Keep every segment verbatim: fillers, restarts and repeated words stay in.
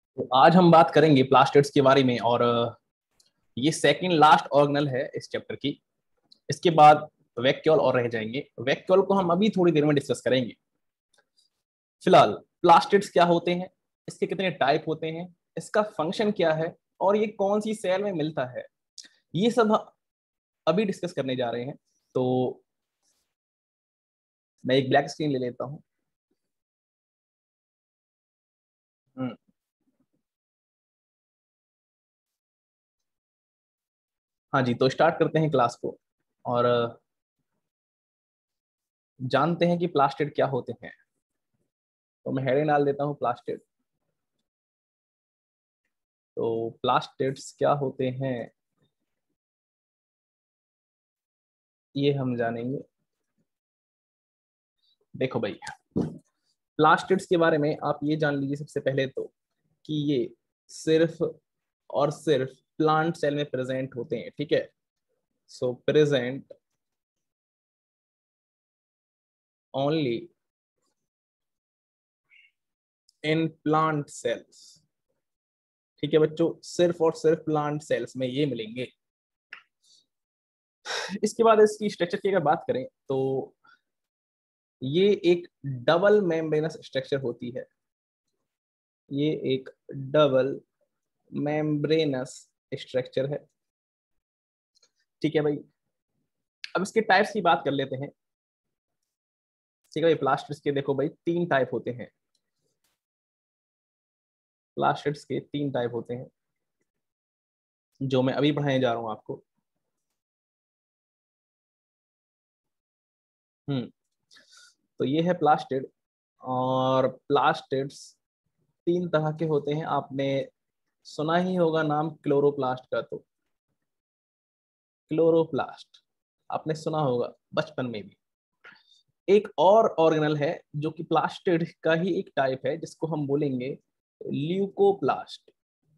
तो आज हम बात करेंगे प्लास्टिड्स के बारे में। और अ, ये सेकंड लास्ट ऑर्गेनल है इस चैप्टर की। इसके बाद वैक्यूल और रह जाएंगे। वैक्यूल को हम अभी थोड़ी देर में डिस्कस करेंगे। फिलहाल प्लास्टिड्स क्या होते हैं, इसके कितने टाइप होते हैं, इसका फंक्शन क्या है और ये कौन सी सेल में मिलता है, ये सब अभी डिस्कस करने जा रहे हैं। तो मैं एक ब्लैक स्क्रीन ले लेता हूँ। हम्म, हाँ जी, तो स्टार्ट करते हैं क्लास को और अ, जानते हैं कि प्लास्टिड क्या होते हैं। तो मैं हेडिंग डाल देता हूँ प्लास्टिड। तो प्लास्टिड्स क्या होते हैं ये हम जानेंगे। देखो भाई, प्लास्टिड्स के बारे में आप ये जान लीजिए सबसे पहले तो कि ये सिर्फ और सिर्फ प्लांट सेल में प्रेजेंट होते हैं। ठीक है, so present only in plant cells. ठीक है बच्चों, सिर्फ और सिर्फ प्लांट सेल्स में ये मिलेंगे। इसके बाद इसकी स्ट्रक्चर की अगर बात करें तो ये एक डबल मेम्ब्रेनस स्ट्रक्चर होती है। ये एक डबल मेम्ब्रेनस स्ट्रक्चर है। ठीक है भाई, अब इसके टाइप्स की बात कर लेते हैं। ठीक है भाई, प्लास्टिड्स के देखो भाई तीन टाइप होते हैं। प्लास्टिड्स के तीन टाइप होते हैं जो मैं अभी पढ़ाने जा रहा हूँ आपको। हम्म, तो ये है प्लास्टिड। और प्लास्टिड्स तीन तरह के होते हैं। आपने सुना ही होगा नाम क्लोरोप्लास्ट का। तो क्लोरोप्लास्ट आपने सुना होगा बचपन में भी। एक और ऑर्गेनल है जो कि प्लास्टिड का ही एक टाइप है, जिसको हम बोलेंगे ल्यूकोप्लास्ट।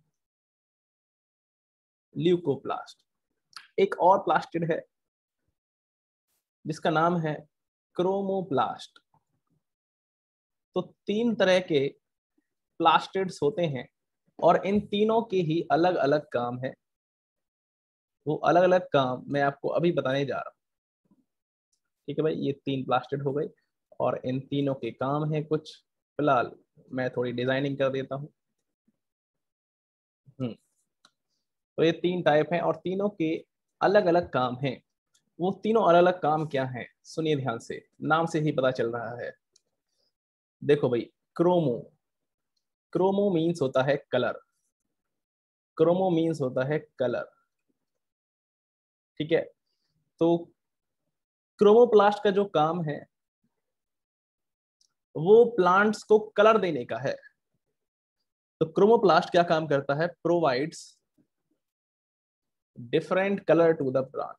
ल्यूकोप्लास्ट एक और प्लास्टिड है जिसका नाम है क्रोमोप्लास्ट। तो तीन तरह के प्लास्टिड्स होते हैं और इन तीनों के ही अलग अलग काम है। वो अलग अलग काम मैं आपको अभी बताने जा रहा हूँ। ठीक है भाई, ये तीन प्लास्टिड हो गए और इन तीनों के काम है कुछ। फिलहाल मैं थोड़ी डिजाइनिंग कर देता हूँ। हम्म, तो ये तीन टाइप हैं और तीनों के अलग अलग काम हैं। वो तीनों अलग अलग काम क्या हैं सुनिए ध्यान से, नाम से ही पता चल रहा है। देखो भाई, क्रोमो क्रोमो मीन्स होता है कलर। क्रोमो मीन्स होता है कलर। ठीक है, तो क्रोमोप्लास्ट का जो काम है वो प्लांट्स को कलर देने का है। तो क्रोमोप्लास्ट क्या काम करता है? Provides different colour to the plant.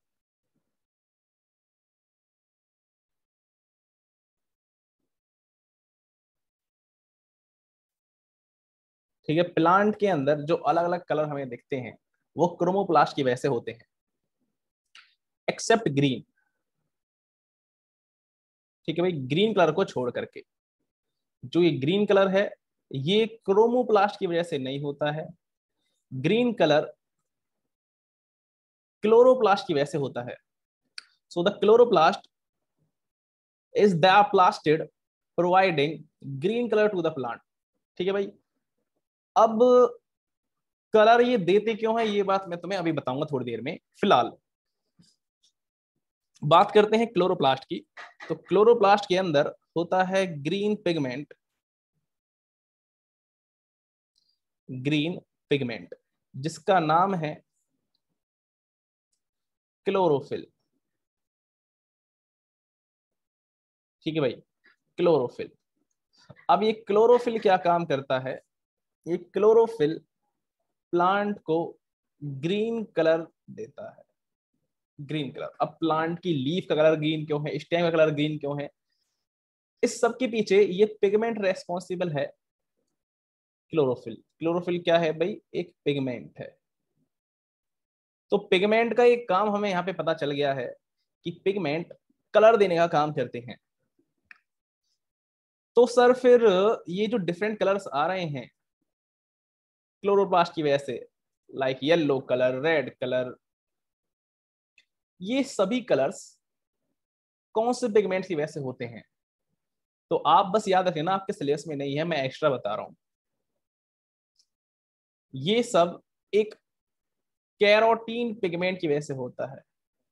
ठीक है, प्लांट के अंदर जो अलग अलग कलर हमें दिखते हैं वो क्रोमोप्लास्ट की वजह से होते हैं, एक्सेप्ट ग्रीन। ठीक है भाई, ग्रीन कलर को छोड़ करके जो ये ग्रीन कलर है ये क्रोमोप्लास्ट की वजह से नहीं होता है। ग्रीन कलर क्लोरोप्लास्ट की वजह से होता है। So the chloroplast is the plastid providing green colour to the plant. ठीक है भाई, अब कलर ये देते क्यों है ये बात मैं तुम्हें अभी बताऊंगा थोड़ी देर में। फिलहाल बात करते हैं क्लोरोप्लास्ट की। तो क्लोरोप्लास्ट के अंदर होता है ग्रीन पिगमेंट। ग्रीन पिगमेंट जिसका नाम है क्लोरोफिल। ठीक है भाई, क्लोरोफिल। अब ये क्लोरोफिल क्या काम करता है? ये क्लोरोफिल प्लांट को ग्रीन कलर देता है। ग्रीन कलर, अब प्लांट की लीफ का कलर ग्रीन क्यों है, स्टेम का कलर ग्रीन क्यों है, इस सब के पीछे ये पिगमेंट रेस्पॉन्सिबल है। क्लोरोफिल क्लोरोफिल क्या है भाई? एक पिगमेंट है। तो पिगमेंट का एक काम हमें यहाँ पे पता चल गया है कि पिगमेंट कलर देने का काम करते हैं। तो सर फिर ये जो डिफरेंट कलर्स आ रहे हैं क्लोरोप्लास्ट की वजह से, like yellow colour, red colour, ये सभी कलर्स कौन से पिगमेंट की वजह से होते हैं? तो आप बस याद रखें ना, आपके सिलेबस में नहीं है, मैं एक्स्ट्रा बता रहा हूं। ये सब एक कैरोटीन पिगमेंट की वजह से होता है।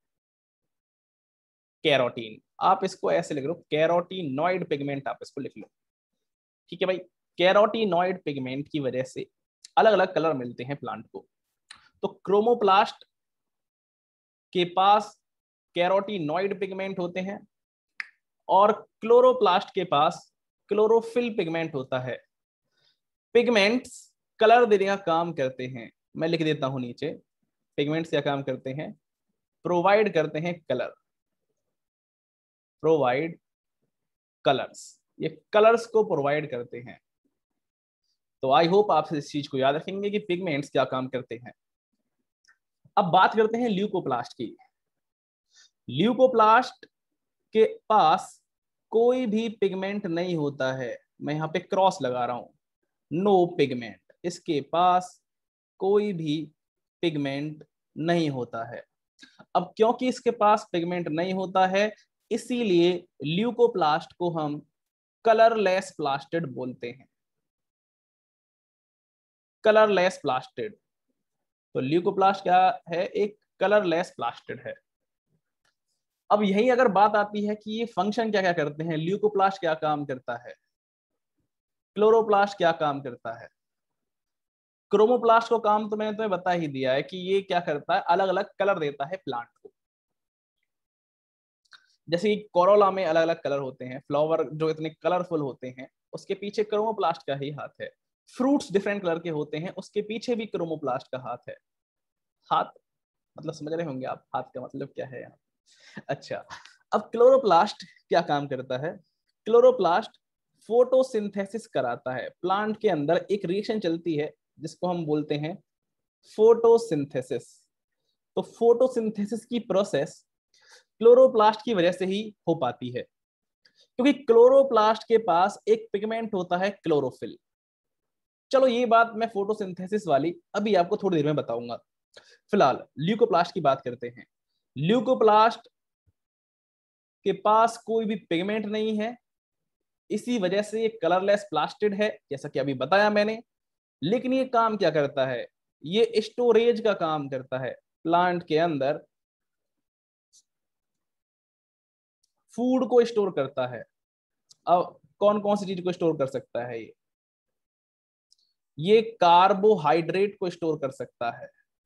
कैरोटीन, आप इसको ऐसे लिख लो, कैरोटीनॉइड पिगमेंट आप इसको लिख लो। ठीक है भाई, कैरोटीनॉइड पिगमेंट की वजह से अलग अलग कलर मिलते हैं प्लांट को। तो क्रोमोप्लास्ट के पास कैरोटीनॉइड पिगमेंट होते हैं और क्लोरोप्लास्ट के पास क्लोरोफिल पिगमेंट होता है। पिगमेंट्स कलर देने का काम करते हैं, मैं लिख देता हूं नीचे। पिगमेंट्स क्या काम करते हैं? प्रोवाइड करते हैं कलर, प्रोवाइड कलर्स, ये कलर्स को प्रोवाइड करते हैं। तो आई होप आप इस चीज को याद रखेंगे कि पिगमेंट्स क्या काम करते हैं। अब बात करते हैं ल्यूकोप्लास्ट की। ल्यूकोप्लास्ट के पास कोई भी पिगमेंट नहीं होता है, मैं यहाँ पे क्रॉस लगा रहा हूं, नो पिगमेंट, इसके पास कोई भी पिगमेंट नहीं होता है। अब क्योंकि इसके पास पिगमेंट नहीं होता है, इसीलिए ल्यूकोप्लास्ट को हम कलरलेस प्लास्टिड बोलते हैं, कलरलेस प्लास्टिड। तो ल्यूकोप्लास्ट क्या है? एक कलरलेस प्लास्टिड है। अब यही अगर बात आती है कि ये फंक्शन क्या क्या करते हैं, ल्यूकोप्लास्ट क्या काम करता है, क्लोरोप्लास्ट क्या काम करता है, क्रोमोप्लास्ट को काम तो मैंने तुम्हें बता ही दिया है कि ये क्या करता है, अलग अलग कलर देता है प्लांट को। जैसे कि कोरोला में अलग अलग कलर होते हैं, फ्लावर जो इतने कलरफुल होते हैं उसके पीछे क्रोमोप्लास्ट का ही हाथ है। फ्रूट्स डिफरेंट कलर के होते हैं, उसके पीछे भी क्रोमोप्लास्ट का हाथ है। हाथ मतलब समझ रहे होंगे आप, हाथ का मतलब क्या है यहाँ। अच्छा, अब क्लोरोप्लास्ट क्या काम करता है? क्लोरोप्लास्ट फोटोसिंथेसिस कराता है। प्लांट के अंदर एक रिएक्शन चलती है जिसको हम बोलते हैं फोटोसिंथेसिस। तो फोटोसिंथेसिस की प्रोसेस क्लोरोप्लास्ट की वजह से ही हो पाती है, क्योंकि क्लोरोप्लास्ट के पास एक पिगमेंट होता है क्लोरोफिल। चलो ये बात मैं फोटोसिंथेसिस वाली अभी आपको थोड़ी देर में बताऊंगा। फिलहाल ल्यूकोप्लास्ट की बात करते हैं। ल्यूकोप्लास्ट के पास कोई भी पिगमेंट नहीं है, इसी वजह से ये कलरलेस प्लास्टिड है, जैसा कि अभी बताया मैंने। लेकिन ये काम क्या करता है? ये स्टोरेज का काम करता है। प्लांट के अंदर फूड को स्टोर करता है। अब कौन कौन सी चीज को स्टोर कर सकता है ये? ये कार्बोहाइड्रेट को स्टोर कर सकता है।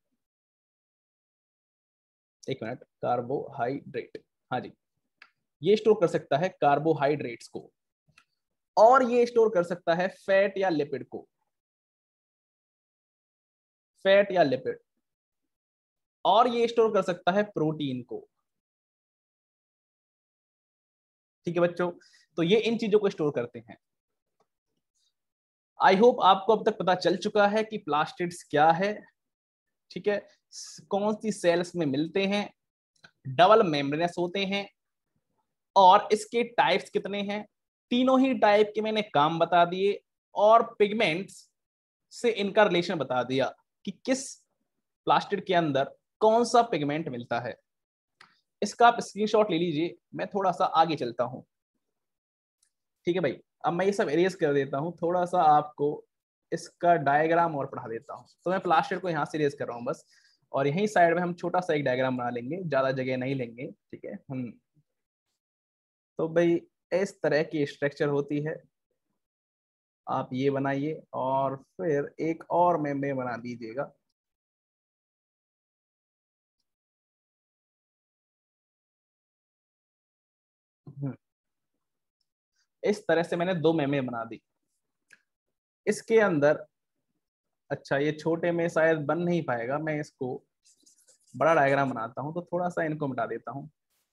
एक मिनट, कार्बोहाइड्रेट, हाँ जी, ये स्टोर कर सकता है कार्बोहाइड्रेट्स को, और ये स्टोर कर सकता है फैट या लिपिड को, फैट या लिपिड, और ये स्टोर कर सकता है प्रोटीन को। ठीक है बच्चों, तो ये इन चीजों को स्टोर करते हैं। आई होप आपको अब तक पता चल चुका है कि प्लास्टिड्स क्या है। ठीक है, कौन सी सेल्स में मिलते हैं, डबल मेम्ब्रेनस होते हैं, और इसके टाइप्स कितने हैं, तीनों ही टाइप के मैंने काम बता दिए, और पिगमेंट्स से इनका रिलेशन बता दिया कि किस प्लास्टिड के अंदर कौन सा पिगमेंट मिलता है। इसका आप स्क्रीनशॉट ले लीजिए, मैं थोड़ा सा आगे चलता हूं। ठीक है भाई, अब मैं ये सब इरेज कर देता हूं, थोड़ा सा आपको इसका डायग्राम और पढ़ा देता हूं। तो मैं प्लास्टिड को यहाँ से इरेज कर रहा हूँ बस, और यहीं साइड में हम छोटा सा एक डायग्राम बना लेंगे, ज्यादा जगह नहीं लेंगे। ठीक है, हम तो भाई इस तरह की स्ट्रक्चर होती है। आप ये बनाइए और फिर एक और मेम्ब्रेन बना दीजिएगा। इस तरह से मैंने दो मेम्ब्रेन बना दी। इसके अंदर, अच्छा ये छोटे में शायद बन नहीं पाएगा, मैं इसको बड़ा डायग्राम बनाता हूं, तो थोड़ा सा इनको मिटा देता हूं।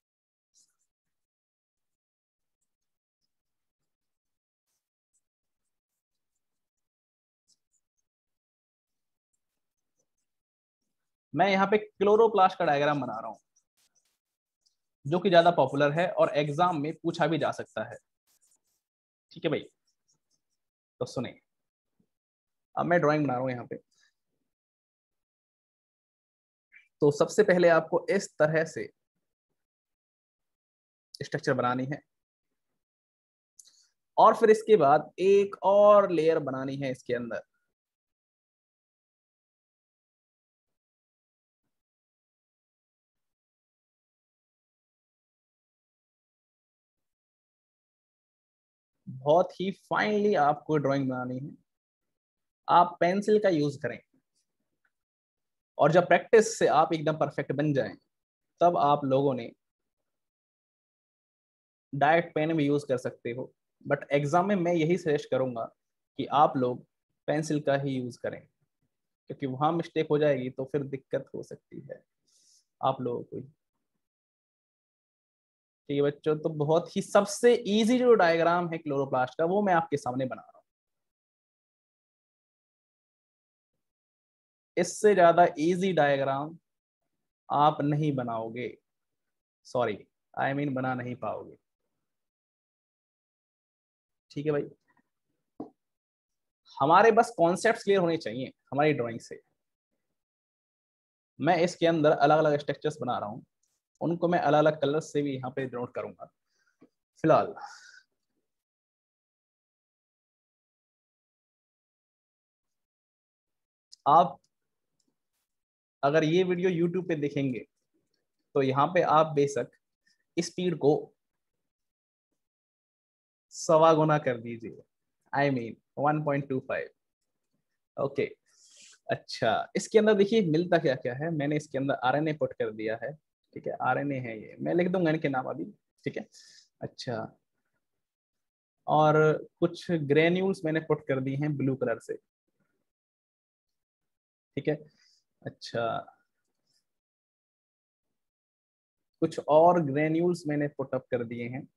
मैं यहाँ पे क्लोरोप्लास्ट का डायग्राम बना रहा हूँ, जो कि ज्यादा पॉपुलर है और एग्जाम में पूछा भी जा सकता है। ठीक है भाई, तो सुने, अब मैं ड्राइंग बना रहा हूँ यहाँ पे। तो सबसे पहले आपको इस तरह से स्ट्रक्चर बनानी है और फिर इसके बाद एक और लेयर बनानी है इसके अंदर। बहुत ही फाइनली आपको ड्राइंग बनानी है। आप पेंसिल का यूज करें और जब प्रैक्टिस से आप एकदम परफेक्ट बन जाएं तब आप लोगों ने डायरेक्ट पेन भी यूज कर सकते हो, बट एग्जाम में मैं यही सजेस्ट करूंगा कि आप लोग पेंसिल का ही यूज करें, क्योंकि वहां मिस्टेक हो जाएगी तो फिर दिक्कत हो सकती है आप लोगों को। ठीक है बच्चों, तो बहुत ही सबसे इजी जो डायग्राम है क्लोरोप्लास्ट का वो मैं आपके सामने बना रहा हूँ। इससे ज्यादा इजी डायग्राम आप नहीं बनाओगे, सॉरी आई मीन बना नहीं पाओगे। ठीक है भाई, हमारे बस कॉन्सेप्ट्स क्लियर होने चाहिए हमारी ड्राइंग से। मैं इसके अंदर अलग अलग स्ट्रक्चर्स बना रहा हूँ, उनको मैं अलग अलग कलर से भी यहाँ पे डिनोट करूंगा। फिलहाल आप अगर ये वीडियो यूट्यूब पे देखेंगे तो यहाँ पे आप बेशक स्पीड को सवा गुना कर दीजिए, I mean one point two five. Okay, अच्छा इसके अंदर देखिए मिलता क्या क्या है। मैंने इसके अंदर आरएनए पुट कर दिया है। ठीक है, आरएनए है ये, मैं लिख दूंगा इनके नाम अभी। ठीक है, अच्छा और कुछ ग्रेन्यूल्स मैंने पुट कर दी हैं ब्लू कलर से। ठीक है, अच्छा कुछ और ग्रेन्यूल्स मैंने पुट अप कर दिए हैं।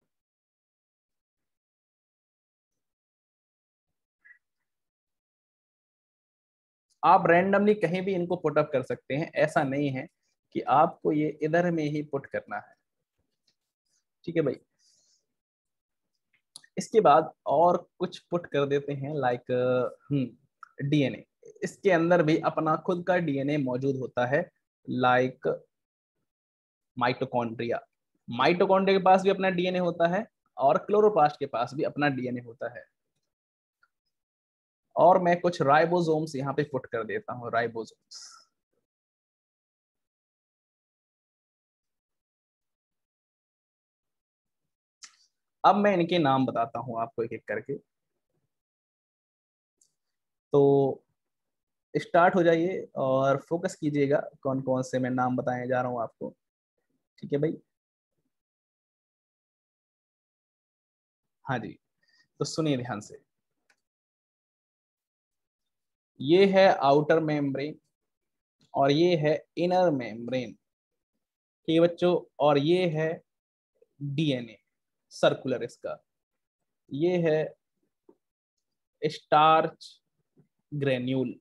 आप रैंडमली कहीं भी इनको पुट अप कर सकते हैं, ऐसा नहीं है कि आपको ये इधर में ही पुट करना है। ठीक है भाई, इसके बाद और कुछ पुट कर देते हैं लाइक हम्म डीएनए। इसके अंदर भी अपना खुद का डीएनए मौजूद होता है, लाइक माइटोकॉन्ड्रिया। माइटोकॉन्ड्रिया के पास भी अपना डीएनए होता है और क्लोरोप्लास्ट के पास भी अपना डीएनए होता है। और मैं कुछ राइबोसोम्स यहाँ पे पुट कर देता हूँ, राइबोसोम्स। अब मैं इनके नाम बताता हूँ आपको एक एक करके। तो स्टार्ट हो जाइए और फोकस कीजिएगा कौन कौन से मैं नाम बताने जा रहा हूँ आपको। ठीक है भाई, हाँ जी, तो सुनिए ध्यान से। ये है आउटर मेम्ब्रेन और ये है इनर मेम्ब्रेन। ठीक है बच्चों, और ये है डीएनए सर्कुलर इसका। ये है स्टार्च ग्रेन्यूल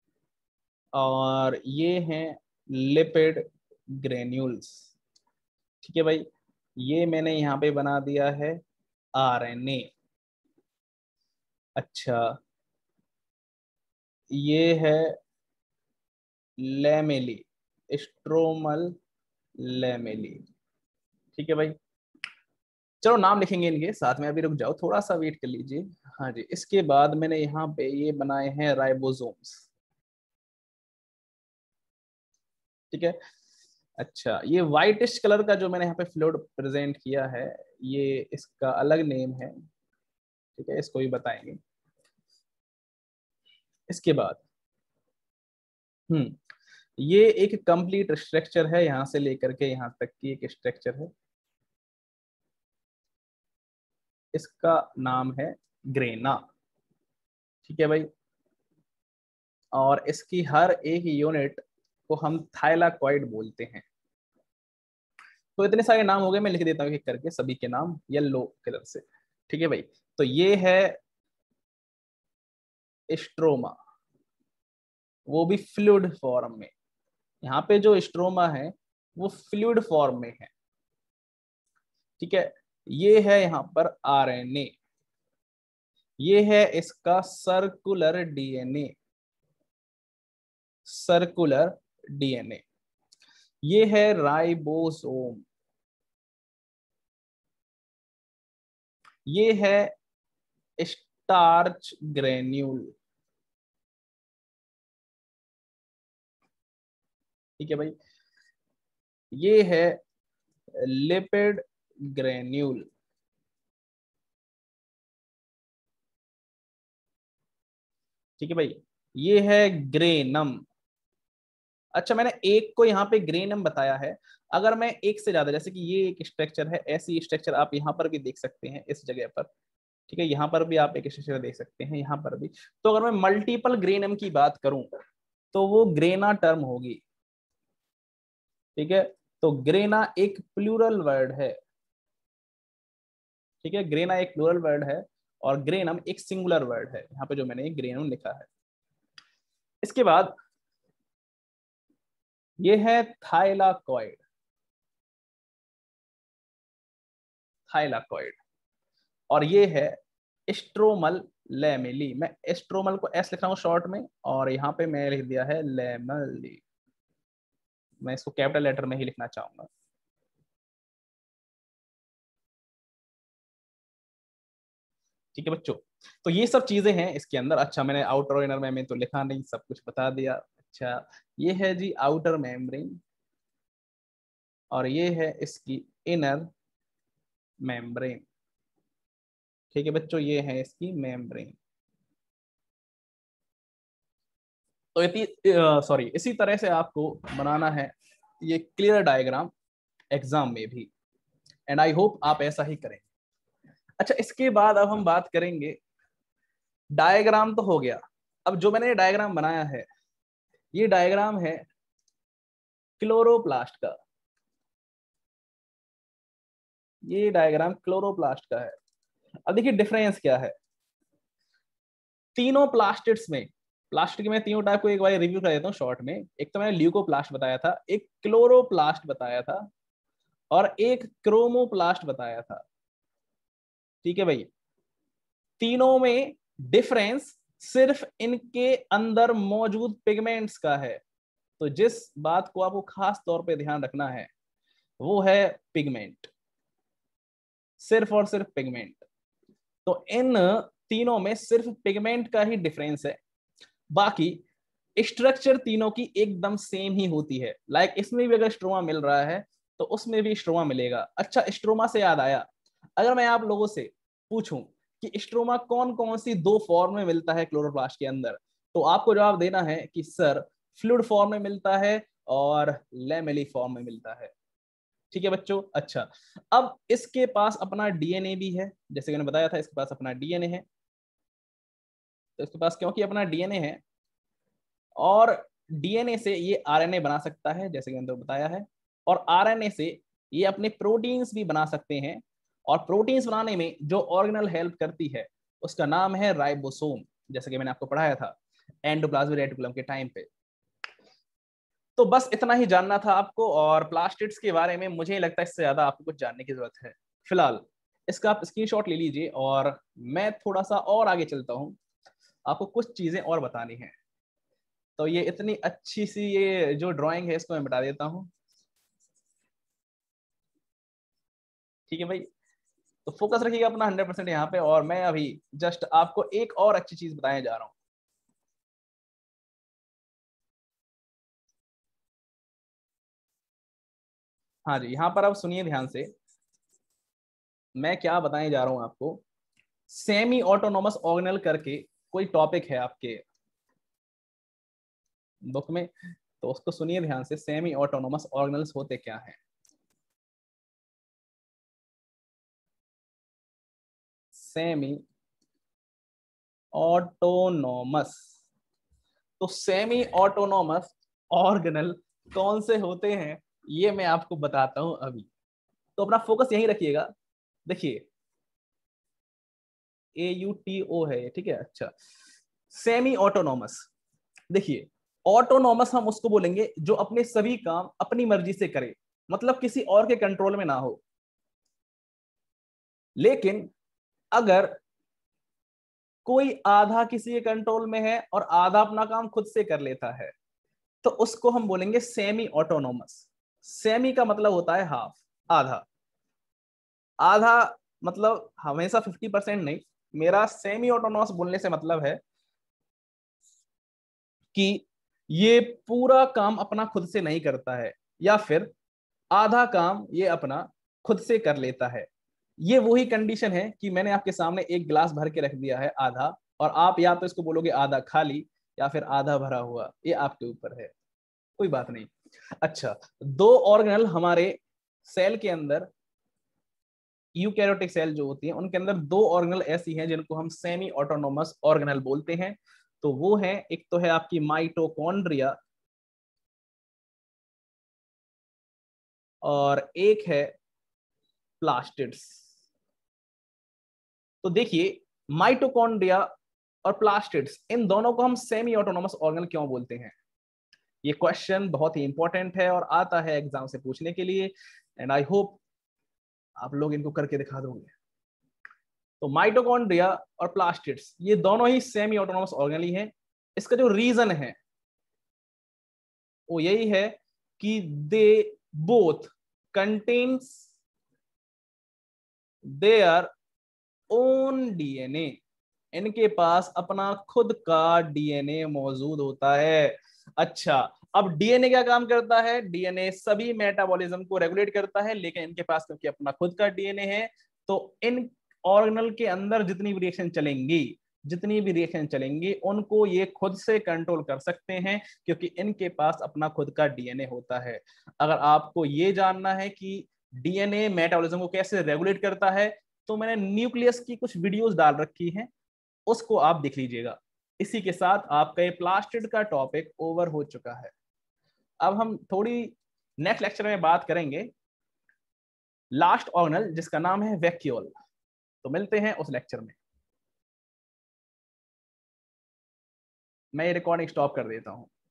और ये हैं लिपिड ग्रेन्यूल्स। ठीक है भाई, ये मैंने यहाँ पे बना दिया है आरएनए। अच्छा, ये है लेमेली, स्ट्रोमल लेमेली। ठीक है भाई, चलो नाम लिखेंगे इनके साथ में, अभी रुक जाओ थोड़ा सा वेट कर लीजिए। हाँ जी, इसके बाद मैंने यहाँ पे ये बनाए हैं राइबोसोम्स। ठीक है, अच्छा ये व्हाइटिश कलर का जो मैंने यहाँ पे फ्लूइड प्रेजेंट किया है, ये इसका अलग नेम है। ठीक है, इसको भी बताएंगे। इसके बाद हम्म ये एक कंप्लीट स्ट्रक्चर है, यहाँ से लेकर के यहाँ तक की एक स्ट्रक्चर है। इसका नाम है ग्रेना। ठीक है भाई, और इसकी हर एक यूनिट को हम थाइलाकॉइड बोलते हैं। तो इतने सारे नाम हो गए, मैं लिख देता हूँ एक करके सभी के नाम येलो कलर से। ठीक है भाई, तो ये है स्ट्रोमा, वो भी फ्लूइड फॉर्म में। यहाँ पे जो स्ट्रोमा है वो फ्लूइड फॉर्म में है। ठीक है, ये है यहाँ पर आरएनए। ये है इसका सर्कुलर डीएनए, सर्कुलर डीएनए। ये है राइबोसोम, ये है स्टार्च ग्रेन्यूल। ठीक है भाई, ये है लिपिड ग्रेन्यूल। ठीक है भाई, ये है ग्रेनम। अच्छा, मैंने एक को यहाँ पे ग्रेनम बताया है। अगर मैं एक से ज्यादा, जैसे कि ये एक स्ट्रक्चर है, ऐसी स्ट्रक्चर आप यहाँ पर भी देख सकते हैं इस जगह पर। ठीक है, यहाँ पर भी आप एक स्ट्रक्चर देख सकते हैं, यहाँ पर भी। तो अगर मैं मल्टीपल ग्रेनम की बात करूं तो वो ग्रेना टर्म होगी। ठीक है, तो ग्रेना एक प्लूरल वर्ड है। ठीक है, ग्रेना एक प्लूरल वर्ड है और ग्रेनम एक सिंगुलर वर्ड है, यहाँ पे जो मैंने ग्रेनम लिखा है। इसके बाद ये है थाइलाकॉइड, थाइलाकॉइड। और ये है स्ट्रोमल लैमेली। मैं स्ट्रोमल को एस लिख रहा हूँ शॉर्ट में, और यहाँ पे मैं लिख दिया है लैमेली। मैं इसको कैपिटल लेटर में ही लिखना चाहूंगा। ठीक है बच्चों, तो ये सब चीजें हैं इसके अंदर। अच्छा, मैंने आउटर और इनर मेम्ब्रेन तो लिखा नहीं, सब कुछ बता दिया। अच्छा, ये है जी आउटर मेम्ब्रेन, और ये है इसकी इनर मेम्ब्रेन। ठीक है बच्चों, ये है इसकी मेम्ब्रेन। तो इतनी सॉरी इसी तरह से आपको बनाना है ये क्लियर डायग्राम एग्जाम में भी, एंड आई होप आप ऐसा ही करें। अच्छा, इसके बाद अब हम बात करेंगे, डायग्राम तो हो गया। अब जो मैंने ये डायग्राम बनाया है, ये डायग्राम है क्लोरोप्लास्ट का। ये डायग्राम क्लोरोप्लास्ट का है। अब देखिए डिफरेंस क्या है तीनों प्लास्टिड्स में। प्लास्टिक में तीनों टाइप को एक बार रिव्यू कर देता हूँ शॉर्ट में। एक तो मैंने ल्यूकोप्लास्ट बताया था, एक क्लोरोप्लास्ट बताया था, और एक क्रोमोप्लास्ट बताया था। ठीक है भाई, तीनों में डिफरेंस सिर्फ इनके अंदर मौजूद पिगमेंट्स का है। तो जिस बात को आपको खास तौर पे ध्यान रखना है वो है पिगमेंट, सिर्फ और सिर्फ पिगमेंट। तो इन तीनों में सिर्फ पिगमेंट का ही डिफरेंस है, बाकी स्ट्रक्चर तीनों की एकदम सेम ही होती है। लाइक like इसमें भी अगर स्ट्रोमा मिल रहा है तो उसमें भी स्ट्रोमा मिलेगा। अच्छा, स्ट्रोमा से याद आया, अगर मैं आप लोगों से पूछूं कि स्ट्रोमा कौन कौन सी दो फॉर्म में मिलता है क्लोरोप्लास्ट के अंदर, तो आपको जवाब देना है कि सर फ्लूइड फॉर्म में मिलता है और लैमेली फॉर्म में मिलता है। ठीक है बच्चों। अच्छा, अब इसके पास अपना डीएनए भी है, जैसे मैंने बताया था इसके पास अपना डीएनए है। तो इसके पास क्योंकि अपना डीएनए है, और डीएनए से ये आरएनए बना सकता है जैसे कि मैंने तो बताया है, और आरएनए से ये अपने प्रोटीन्स भी बना सकते हैं। और प्रोटीन्स बनाने में जो ऑर्गेनल हेल्प करती है उसका नाम है राइबोसोम, जैसे कि मैंने आपको पढ़ाया था एंडोप्लाज्मिक रेटिकुलम के टाइम पे। तो बस इतना ही जानना था आपको, और प्लास्टिड्स के बारे में मुझे नहीं लगता इससे ज्यादा आपको कुछ जानने की जरूरत है। फिलहाल इसका आप स्क्रीनशॉट ले लीजिए, और मैं थोड़ा सा और आगे चलता हूँ, आपको कुछ चीजें और बतानी है। तो ये इतनी अच्छी सी ये जो ड्राइंग है इसको मैं बता देता हूँ। ठीक है भाई, तो फोकस रखिएगा अपना हंड्रेड परसेंट यहाँ पे, और मैं अभी जस्ट आपको एक और अच्छी चीज बताने जा रहा हूँ। हाँ जी, यहाँ पर आप सुनिए ध्यान से, मैं क्या बताने जा रहा हूँ आपको। सेमी ऑटोनोमस ऑर्गेनल करके कोई टॉपिक है आपके बुक में, तो उसको सुनिए ध्यान से। सेमी ऑटोनोमस ऑर्गेनल्स होते क्या हैं? सेमी ऑटोनोमस, तो सेमी ऑटोनोमस ऑर्गेनल कौन से होते हैं ये मैं आपको बताता हूं अभी। तो अपना फोकस यहीं रखिएगा। देखिए, ए यू टी ओ है, ठीक है। अच्छा, सेमी ऑटोनोमस, देखिए ऑटोनोमस हम उसको बोलेंगे जो अपने सभी काम अपनी मर्जी से करे, मतलब किसी और के कंट्रोल में ना हो। लेकिन अगर कोई आधा किसी के कंट्रोल में है और आधा अपना काम खुद से कर लेता है, तो उसको हम बोलेंगे सेमी ऑटोनोमस। सेमी का मतलब होता है हाफ, आधा। आधा मतलब हमेशा फिफ्टी परसेंट नहीं। मेरा सेमी ऑटोनोमस बोलने से मतलब है कि ये पूरा काम अपना खुद से नहीं करता है, या फिर आधा काम ये अपना खुद से कर लेता है। ये वही कंडीशन है कि मैंने आपके सामने एक गिलास भर के रख दिया है आधा, और आप या तो इसको बोलोगे आधा खाली या फिर आधा भरा हुआ, ये आपके ऊपर है, कोई बात नहीं। अच्छा, दो ऑर्गेनल हमारे सेल के अंदर, यूकैरियोटिक सेल जो होती है उनके अंदर दो ऑर्गेनल ऐसी हैं जिनको हम सेमी ऑटोनोमस ऑर्गेनल बोलते हैं। तो वो है, एक तो है आपकी माइटोकॉन्ड्रिया और एक है प्लास्टिड्स। तो देखिए, माइटोकॉन्ड्रिया और प्लास्टिड्स, इन दोनों को हम सेमी ऑटोनोमस ऑर्गेनल क्यों बोलते हैं? ये क्वेश्चन बहुत ही इंपॉर्टेंट है और आता है एग्जाम से पूछने के लिए, एंड आई होप आप लोग इनको करके दिखा दोगे। तो माइटोकॉन्ड्रिया और प्लास्टिड्स ये दोनों ही सेमी ऑटोनोमस ऑर्गेनल ही हैं। इसका जो रीजन है वो यही है कि they both contains their own DNA. इनके पास अपना खुद का डीएनए मौजूद होता है। अच्छा, अब डीएनए क्या काम करता है? डीएनए सभी मेटाबॉलिज्म को रेगुलेट करता है, लेकिन इनके पास क्योंकि अपना खुद का डीएनए है, तो इन ऑर्गेनल के अंदर जितनी भी रिएक्शन चलेंगी जितनी भी रिएक्शन चलेंगी उनको ये खुद से कंट्रोल कर सकते हैं, क्योंकि इनके पास अपना खुद का डीएनए होता है। अगर आपको ये जानना है कि डीएनए मेटाबॉलिज्म को कैसे रेगुलेट करता है, तो मैंने न्यूक्लियस की कुछ वीडियोस डाल रखी हैं, उसको आप देख लीजिएगा। इसी के साथ आपका ये प्लास्टिड का टॉपिक ओवर हो चुका है। अब हम थोड़ी नेक्स्ट लेक्चर में बात करेंगे लास्ट ऑर्गेनल जिसका नाम है वैक्यूल। तो मिलते हैं उस लेक्चर में। मैं ये रिकॉर्डिंग स्टॉप कर देता हूं।